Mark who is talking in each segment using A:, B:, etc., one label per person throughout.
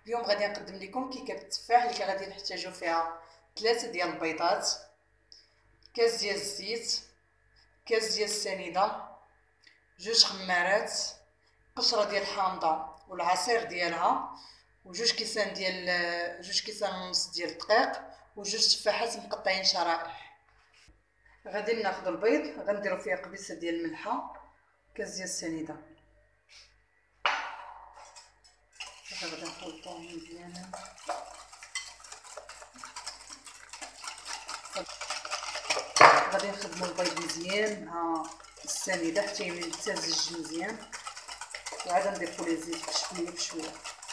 A: اليوم غادي نقدم لكم كيكه التفاح اللي غادي نحتاجو فيها 3 ديال البيضات، كاس ديال الزيت، كاس ديال السنيده، 2 خمارات، قشره ديال الحامضه والعصير ديالها، وجوج كيسان ديال 2 كيسان ونص ديال الدقيق، وجوج تفاحات مقطعين شرائح. غادي ناخذ البيض، غنديرو فيه قبيصه ديال الملحه، كاس ديال السنيده، غادي نخلطوهم مزيانا. غادي نخدمو البيض مزيان مع السنيده حتى يمتزج مزيان، وعاد نضيفو ليه الزيت بشويه بشويه.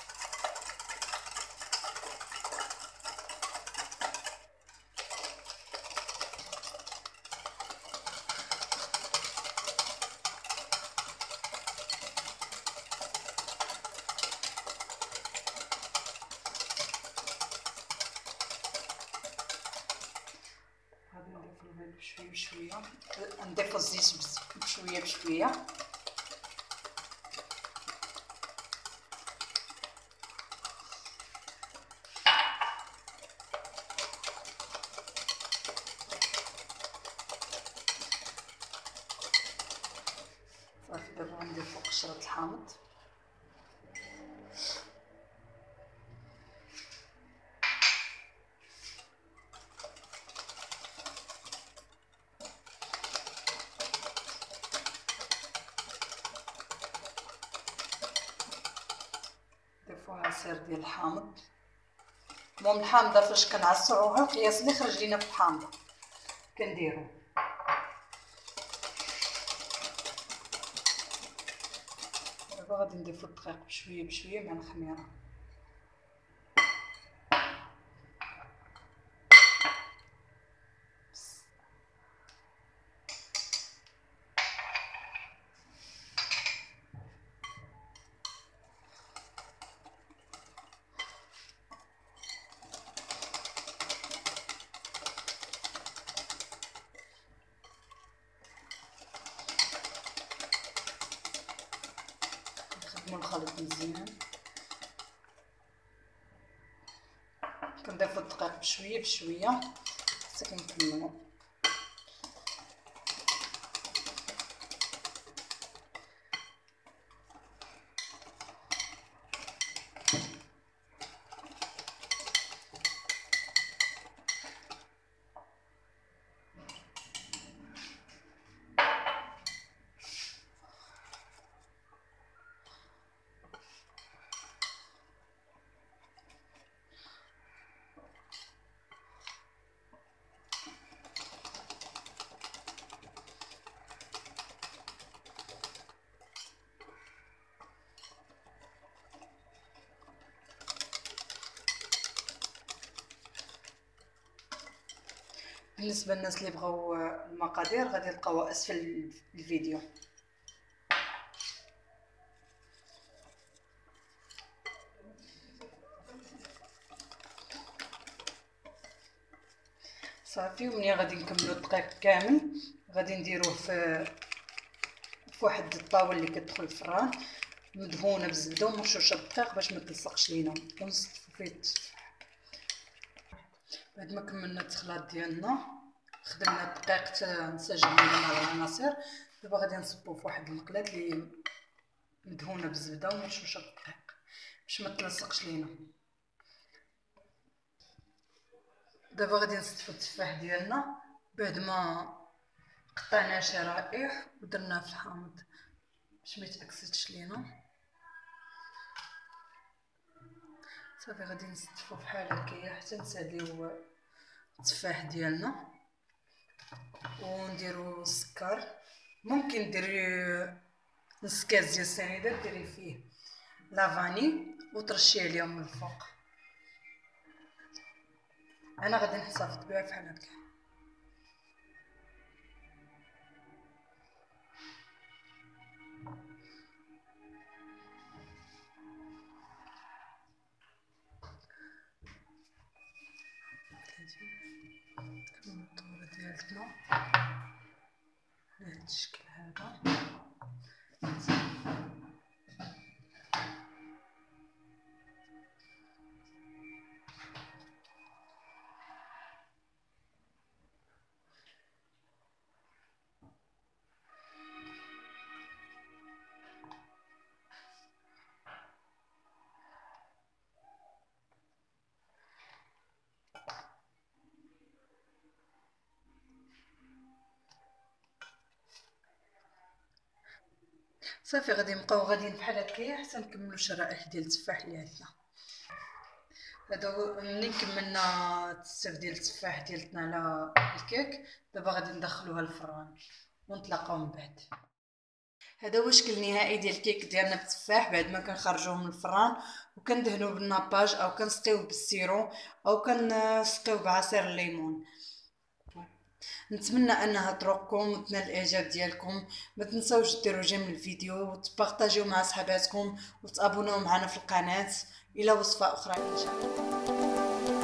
A: غادي نضيفو البيض بشويه بشويه، نضيفو الزيت بشويه بشويه. صافي دابا غنضيفو قشرة الحامض، نضيفو عصير ديال الحامض. المهم الحامضه فاش كنعصروها القياس اللي خرج لينا في الحامضه كنديرو. دابا غادي نضيفو الدقيق بشويه بشويه مع الخميره. نخدمو الخليط مزيان، كنضيفو الدقيق بشويه بشويه حتى كنكملو. بالنسبه للناس اللي بغاو المقادير غادي يلقاوها اسفل الفيديو. صافي، ومنين غادي نكملو الدقيق كامل غادي نديروه في واحد الطاوله اللي كتدخل الفران مدهونه بالزبده ومرشوشه بالدقيق باش ما تلصقش لينا، ونصفو فيه التفاح. بعد ما كملنا التخلاط ديالنا خدمنا الدقيق حتى انسجم لينا مع العناصر، دابا غادي نصبو في واحد المقله اللي مدهونه بالزبده ومرشوشه بالدقيق باش ما تلصقش لينا. دابا غادي نصفو التفاح ديالنا بعد ما قطعناه شرائح ودرناه في الحامض باش ما يتاكسدش لينا. صافي غادي نصفو بحال هكايا حتى نساليو التفاح ديالنا ونديرو السكر. ممكن ديري نص كاس ديال السنيده ديري فيه لافاني وترشيه عليهم من الفوق. انا غادي نحتفظ بها بحال هكا. كنكملو الدوره ديالنا بهذا الشكل هذا. صافي غادي نبقاو غاديين بحال هكايا حتى نكملوا الشرائح ديال التفاح اللي عندنا. هذا هو ملي كملنا التسف ديال التفاح ديالتنا على الكيك. دابا غادي ندخلوها للفران ونتلاقاو من بعد. هذا هو الشكل النهائي ديال الكيك ديالنا بالتفاح بعد ما كنخرجوه من الفران، وكندهنوه بالناباج او كنسقيوه بالسيرو او كنسقيوه بعصير الليمون. نتمنى انها تروقكم وتنال الاعجاب ديالكم. ما تنساوش ديروا جيم للفيديو وتبارطاجيو مع صحاباتكم وتابوناو معنا في القناه الى وصفه اخرى ان شاء الله.